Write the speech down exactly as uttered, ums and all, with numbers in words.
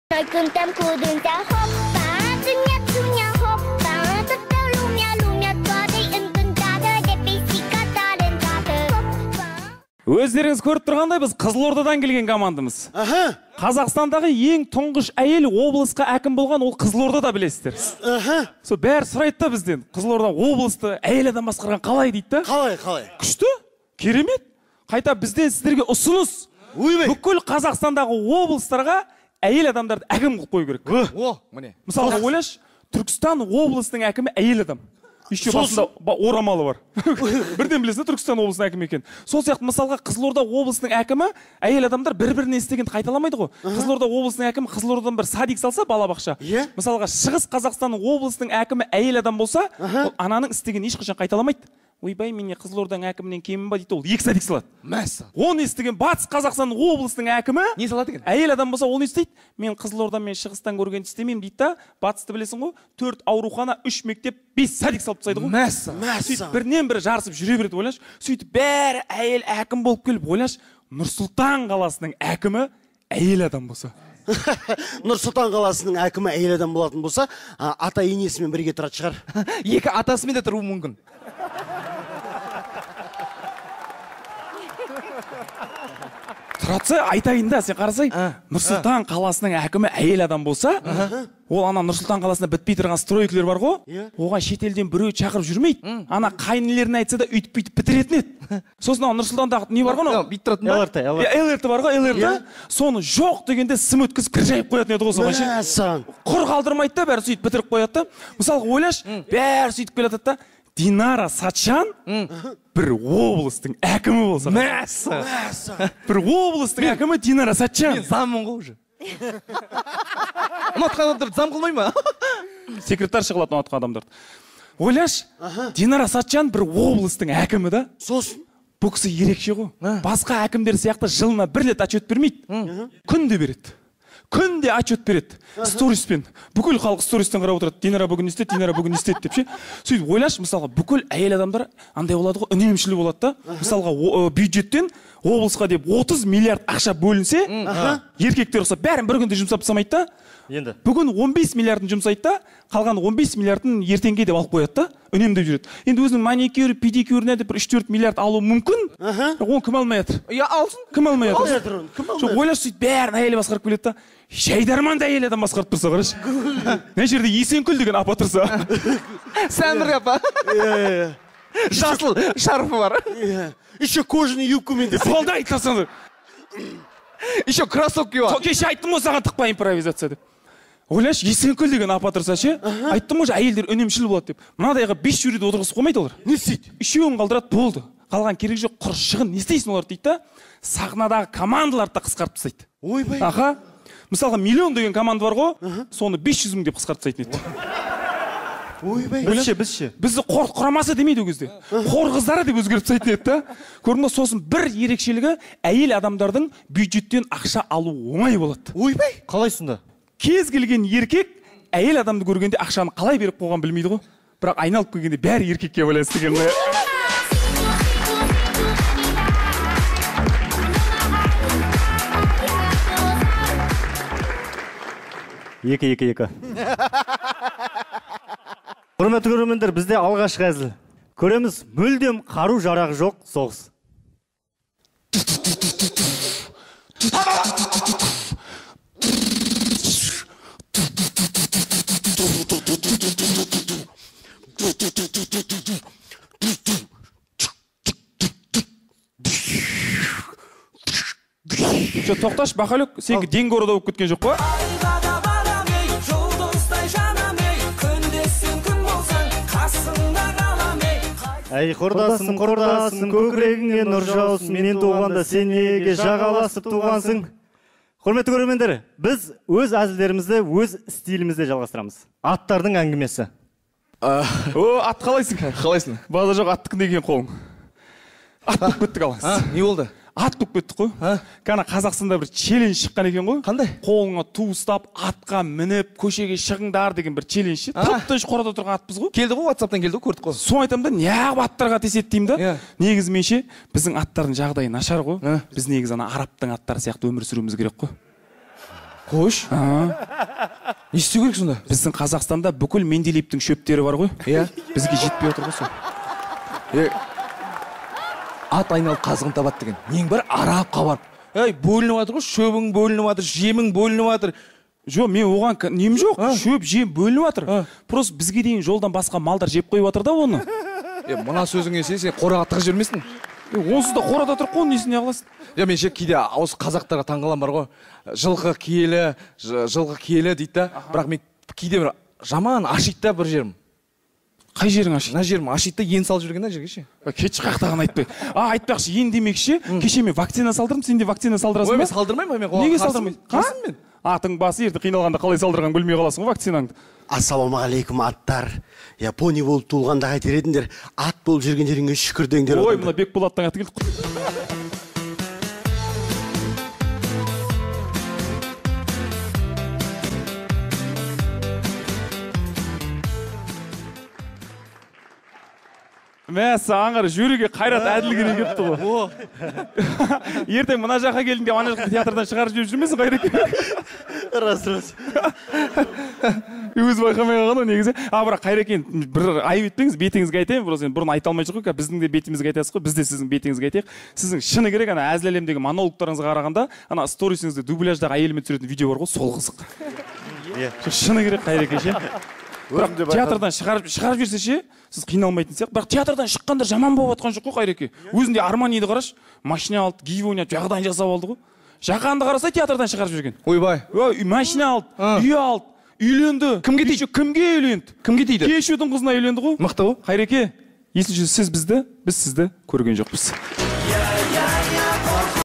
Өздеріңіз көріп тұрғандай біз Қызылордадан келген командамыз. Аха. Қазақстандағы ең тұңғыш әйел облысқа әкім болған ол Қызылордада білесіздер. Аха. Сол бәрі сұрайды да бізден. Қызылорда облысты әйел адам басқарған қалай дейді да? Қалай, қалай? Күшті, керемет. Қайта бізден сіздерге ұсыныс. Бүкіл Қазақстандағы облыстарға әйел адамдарды әкім қылып қою керек. О, міне. Мысалға ойлашы, Түркістан облысының әкімі әйел адам. Еще басында орамалы бар. Бірден білесің, Түркістан облысының әкімі екен. Сол сияқты мысалға Қызылорда облысының әкімі әйел адамдар бір-біріне істегенді қайталамайды ғой. Қызылорда облысының әкімі Қызылордадан бір садик салса, балабақша. Мысалға Шығыс Қазақстан облысының әкімі әйел адам болса, ол ананың істеген ешқашан қайталамайды. Ойбай, мен Қызылорданың әкімінен кемім ба дейді, ол екі садик салады. Мәссі. Оны естіген Батыс Қазақстан облысының әкімі не салады екен? Әйел адам болса, ол не істейді? Мен Қызылорда мен Шығыстан көргенді істемеймін дейді да, Батысты білесің ғой, төрт аурухана, үш мектеп, бес садик салып тастайды ғой. Мәссі. Сөйтіп бірінен бірі жарысып жүре береді, ойлашы. Сөйтіп бәрі әйел әкім болып келіп, ойлашы, Нұр-Сұлтан қаласының әкімі әйел адам болса. Нұр-Сұлтан қаласының әкімі әйел адам болатын болса, ата енесімен бірге тұрады шығар. Екі атасымен де тұруы мүмкін. Тұратса, айтайын да, сен қарасай, Нұр-Сұлтан қаласының әкімі әйел адам болса, ол ана Нұр-Сұлтан қаласында бітпей тұрған стройкілер бар ғой, оған шетелден біреу шақырып жүрмейді. Ана қайнылерін айтса да үйтіп-бүйтіп бітіретін еді. Сосын Нұр-Сұлтандағы не бар ғой? Бүйтіп тұратын ба? эл эр тэ бар ғой, эл эр тэ. Соны жоқ дегенде сым өткізіп кір жайып қоятын еді ғой соған ше. Құр қалдырмайды да, бәрі сөйтіп бітіріп қояды да. Мысалға ойлаш, бәрі сөйтіп келе жатады да. Динара Сатчан бір облыстың әкімі болса. Мәссі. Бір облыстың әкімі Динара Сатчан. Мен заммын ғой уже. Ұнатқан адамдарды зам қылмай ма? Секретаршы қылатын ұнатқан адамдарды. Ойлаш, Динара Сатчан бір облыстың әкімі да. Сосын? Бұл кісі ерекше ғой. Басқа әкімдер сияқты жылына бір рет отчет бермейді. Күнде береді. Күнде отчет береді. Сториспен. Бүкіл халық стористен қарап отырады. Динара бүгін не істеді, Динара бүгін не істеді деп ше. Сөйтіп ойлашы, мысалға бүкіл әйел адамдар андай болады ғой, үнемшіл болады да. Мысалға бюджеттен облысқа деп отыз миллиард ақша бөлінсе, еркектер болса бәрін бір күнде жұмсап тастамайды да. Енді бүгін он бес миллиардын жұмсайды да, қалған он бес миллиардын ертеңге деп алып қояды да, үнемдеп жүреді. Енді өзінің маникюр, педикюріне деп бір үш төрт миллиард алу мүмкін. Оны кім алмай жатыр? Я алсын. Кім алмай жатыр? Жоқ, ойлашы, сөйтіп бәрін әйелі басқарып келеді да. Жайдарманды әйел адам басқарып тұрса, қарашы. Мына жерде Есенкүл деген апа тұрса. Сәмір апа. Жасыл шарфы бар. Еще кожаный юбкамен деп. Болды айтасың. Еще кроссовки бар. Кеше айттым ғой саған тықпа импровизация деп. Ойлашы, Есенкүл деген апа тұрса ше, айттым ғой әйелдер үнемшіл болады деп. Мынадайға бес жүруді отырғызып қоймайды олар. Не істейді? Үшеуін қалдырады, болды. Қалған керек жоқ, құр шығын. Не істейсің олар дейді да? Сахнадағы командаларды да қысқартып тастайды. Ойбай. Аха. Мысалға миллион деген команда бар ғой, соны бес жүз мың деп қысқартып тастайтын еді. Ойбай. Бізше, бізше. Бізді қор құрамасы демейді ол кезде. Қор қыздары деп өзгертіп тастайтын еді да. Көрдің бе, сосын бір ерекшелігі әйел адамдардың бюджеттен ақша алу оңай болады. Ойбай. Қалай сонда? Кез келген еркек әйел адамды көргенде ақшаны қалай беріп қойған білмейді ғой. Бірақ айналып келгенде бәрі еркекке байланысты деген. Екі, екі, екі. Құрметті көрермендер, бізде алғашқы әзіл. Көреміз, мүлдем қару жарағы жоқ соғыс. Жо, тоқташ, бақалек, сенгі денгі орада болып кеткен жоқ па? Әй, құрдасым, құрдасым, көкірегіңе нұр жаусын, менен туғанда сен неге жағаласып туғансың. Құрметті көрермендер, біз өз әзілдерімізді өз стилімізде жалғастырамыз. Аттардың әңгімесі. О, ат қалайсың? Қалайсың? База жоқ, аттық деген қолың. Ат болып кеттік алаңыз. Не болды? Ат болып кеттік қой. Кана Қазақстанда бір челлендж шыққан екен ғой. Қандай? Қолыңа ту ұстап, атқа мініп, көшеге шығыңдар деген бір челлендж. Тып-тыныш қорада тұрған атпыз ғой. Келді ғой, WhatsApp-тан келді ғой, көрдік қой. Соны айтамын да, неғып аттарға теседі деймін да. Негізі менше, біздің аттардың жағдайы нашар ғой. Біз негізі ана арабтың аттары сияқты өмір сүруіміз керек қой. Қойш. Не істеу керек сонда? Біздің Қазақстанда бүкіл Менделеевтің шөптері бар ғой. Иә. Бізге жетпей отыр ғой сол. Е, ат айналып қазығын табады деген. Нең бар Арабқа барып. Ей, бөлініп жатыр ғой, шөбің бөлініп жатыр, жемің бөлініп жатыр. Жоқ, мен оған нем жоқ. Шөп, жем бөлініп жатыр. Просто бізге дейін жолдан басқа малдар жеп қойып жатыр да оны. Е, мына сөзіңе сен сен қораға тығып жібермесін. Онсыз да қорада тұрып қой, несіне ағыласың? Я мен ше кейде осы қазақтарға таңғаламын бар ғой. Жылқы киелі, жылқы киелі дейді да. Бірақ мен кейде бір жаман ашиды да бір жерім. Қай жерің ашиды? Мына жерім ашиды да ен салып жүрген да жерге ше. Кетші қақтаған айтпай. А, айтпақшы, ен демекші, кеше мен вакцина салдырдым, сен де вакцина салдырасың ба? Ой, мен салдырмаймын, мен неге салдырмайсың? Қасым мен. Атың басы ерді қиналғанда қалай салдырған білмей қаласың ғой вакцинаңды. Ассалаумағалейкум аттар. Я пони болып туылғанда қайтер едіңдер, ат болып жүргендеріңе шүкір деңдер. Ой, мына Бекболаттың аты келді. Мәсі аңғар жүйріге қайрат әділ керек кетті ғой. Ертең мына жаққа келдің деп ана жаққа театрдан шығарып жіберіп жүрмесің Қайреке? Рас, рас. Өзі байқамай қалған ғой негізі. А, бірақ Қайрекен бір айып етпеңіз, бетіңізге айтайын. Просто енді бұрын айта алмай жүрдік қой. Біздің де бетімізге айтасыз ғой, біз де сіздің бетіңізге айтайық. Сіздің шыны керек ана әзіл әлемдегі монологтарыңызға қарағанда, ана сторисіңізде дубляждағы әйелмен түсіретін видео бар ғой, сол қызық. Шыны керек Қайреке ше. Бірақ театрдан шығарып шығарып жүрсе ше, сіз қиналмайтын сияқты. Бірақ театрдан шыққандар жаман болып жатқан жоқ қой Қайреке. Өзінде арман еді қараш. Машина алды, гей ойнап, жағдайын жасап алды ғой. Жақанды қарасай театрдан шығарып жүрген. Ойбай. Ой, машина алды, үй алды, үйленді. Кімге тиді? Кімге үйленді? Кімге тиді? Кешудің қызына үйленді ғой. Мықты ғой. Қайреке, есіңізде сіз бізді, біз сізді көрген жоқпыз.